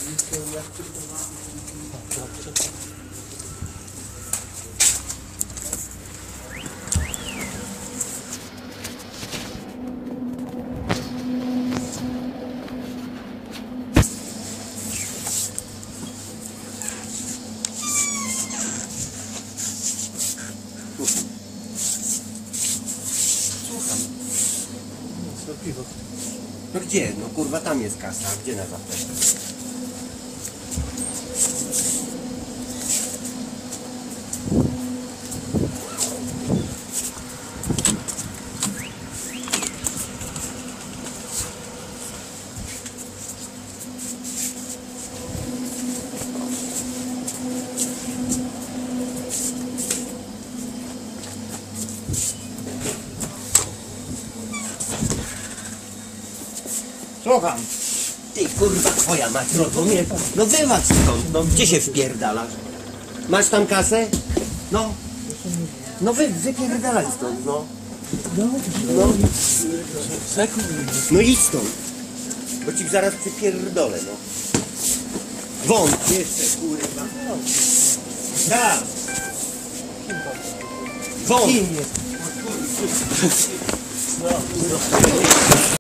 Piwo. No gdzie? No kurwa, tam jest kasa. Gdzie na zaplecze? Słucham. Ty kurwa, twoja mać, rozumiem? No wywadź stąd, no gdzie się wpierdalasz? Masz tam kasę? No. No wypierdalaj stąd, no. No. No idź stąd. Bo ci zaraz przypierdolę, no. Wąt jeszcze, kurwa. Tak. Wąt. Kim jest?